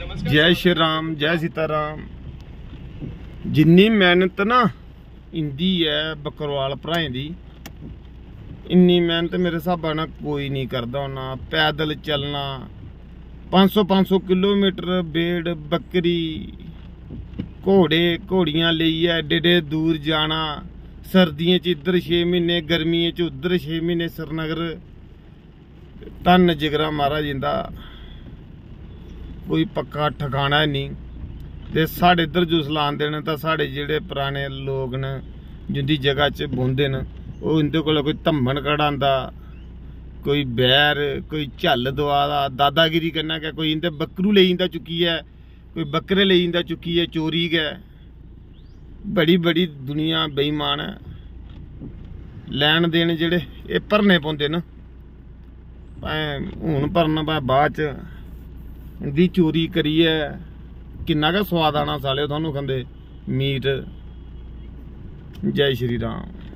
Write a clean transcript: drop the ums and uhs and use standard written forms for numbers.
जय श्री राम, जय सीताराम। जिन्नी मेहनत ना इंदी है बकरवाल भराएं दी, इन्नी मेहनत मेरे हिसाबा ना कोई नहीं करता होना। पैदल चलना 500 किलोमीटर, बेड़ बकरी घोड़े घोड़ियां लेइयै एडे दूर जाना। सर्दियों च इधर 6 महीने, गर्मियों च उधर 6 महीने। श्रीनगर धन जिगरा महाराज इंदा कोई पक्का ठिकाना है नहीं। ते साढ़े इधर जुसल आंदे न तां साढ़े जेह्ड़े पुराने लोग न जिंदी जगह च बौंदे न, ओह् इंदे कोला कोई धम्मन कढ़ांदा, कोई बैर, कोई झल दवा दा दादागिरी करना गै। कोई इंदे बकरू लेई जंदा चुक्कियै, कोई बकरे लेई जंदा चुक्कियै, चोरी गै। बड़ी बड़ी दुनिया बेईमान है। लैन देन जेह्ड़े एह् भरने पौंदे न, भाएं हून भरन भाएं बाद च। इंदी चोरी करियै किन्ना गै स्वाद आना साले थानू खंदे मीट। जय श्री राम।